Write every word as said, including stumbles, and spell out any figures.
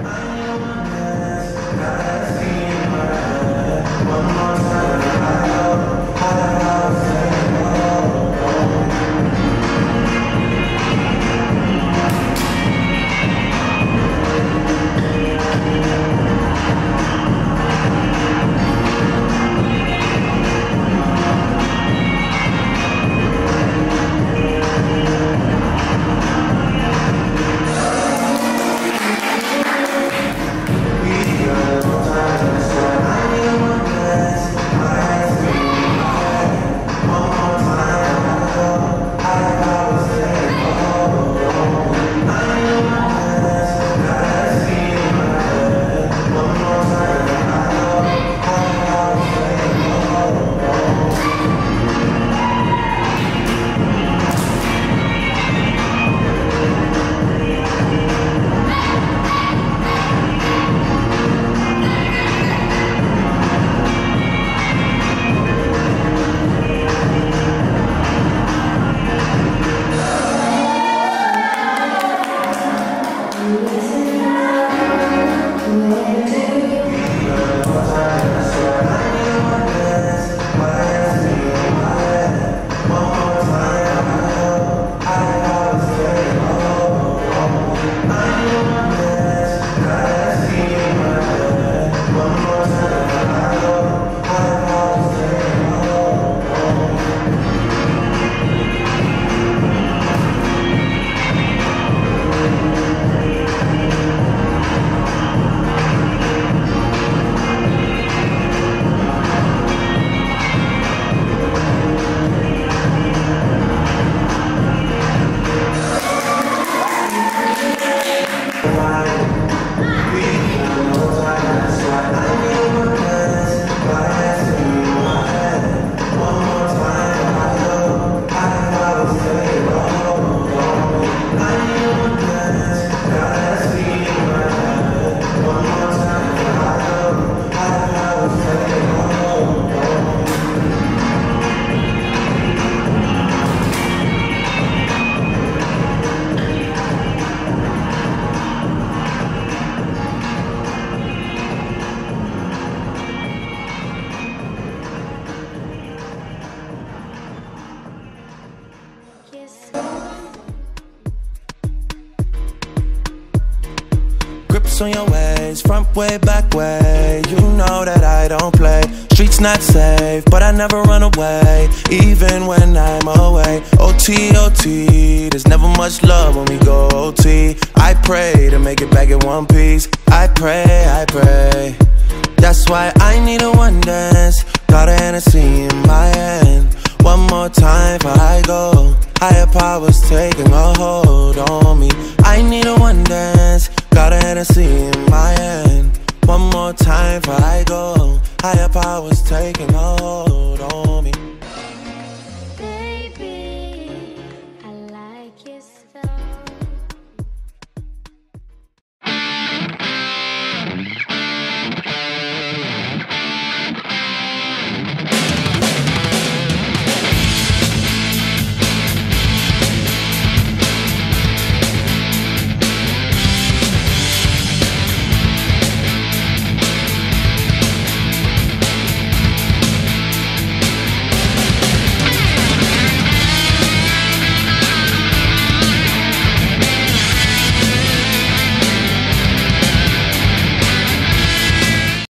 Grips on your ways, front way, back way. You know that I don't play. Streets not safe, but I never run away, even when I'm away. O T, O T, there's never much love when we go O T. I pray to make it back in one piece. I pray, I pray. That's why I need a one dance. Got a Hennessy in my hand. One more time before I go. Higher powers taking a hold on me. I need a one dance. Got a Hennessy